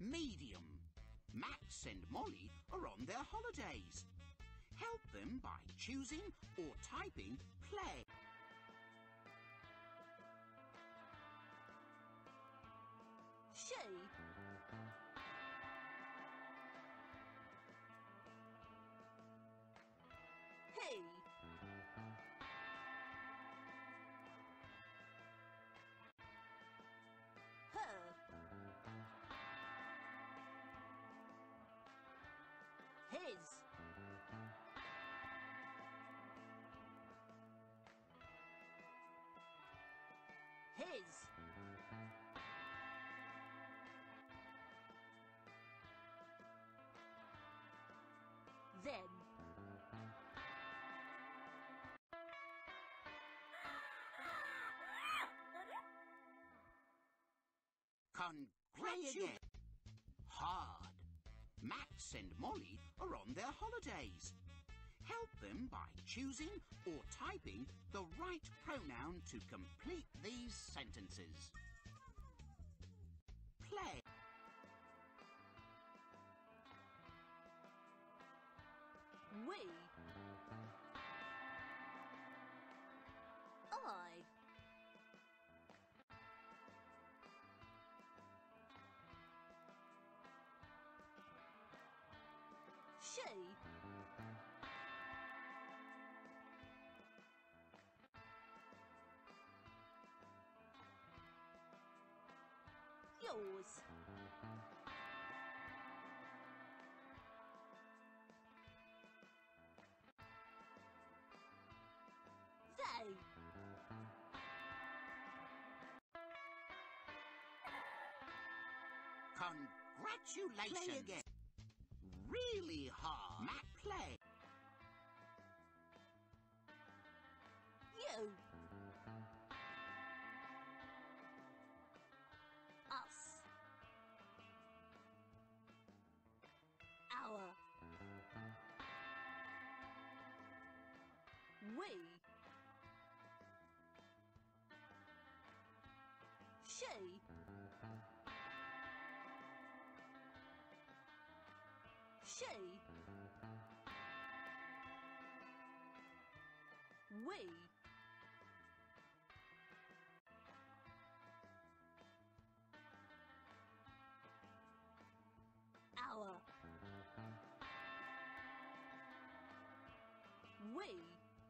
medium. Max and Molly are on their holidays. Help them by choosing or typing play. She. He. Her. His. His. Then. Congratulations! Hard. Max and Molly are on their holidays. Help them by choosing or typing the right pronoun to complete these sentences. Play. We. I. She. Yours. They. Congratulations! Play again. Really hard. Matt, play. You. Us. Our. We. She. She. We. Our. We.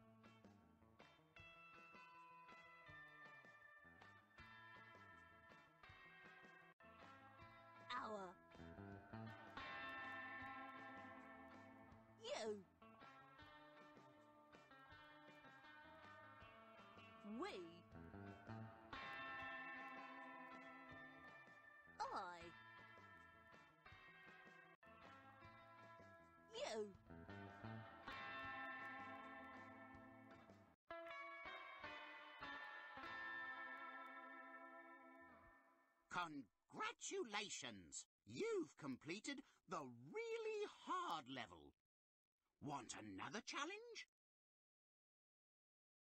Our. You. We. I. You. Congratulations! You've completed the really hard level. Want another challenge?